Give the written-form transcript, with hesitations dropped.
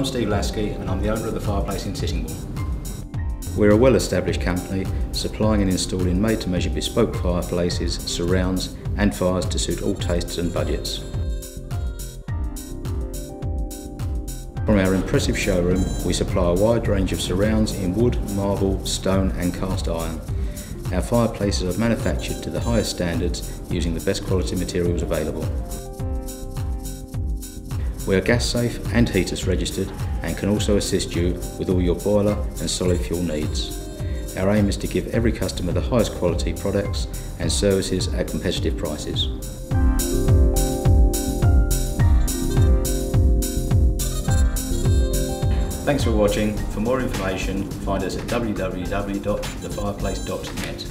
Steve Lasky and I'm the owner of the Fireplace in Sittingbourne. We're a well-established company supplying and installing made-to-measure bespoke fireplaces, surrounds and fires to suit all tastes and budgets. From our impressive showroom, we supply a wide range of surrounds in wood, marble, stone and cast iron. Our fireplaces are manufactured to the highest standards using the best quality materials available. We are gas safe and heaters registered and can also assist you with all your boiler and solid fuel needs. Our aim is to give every customer the highest quality products and services at competitive prices. Thanks for watching. For more information, find us at www.thefireplace.net.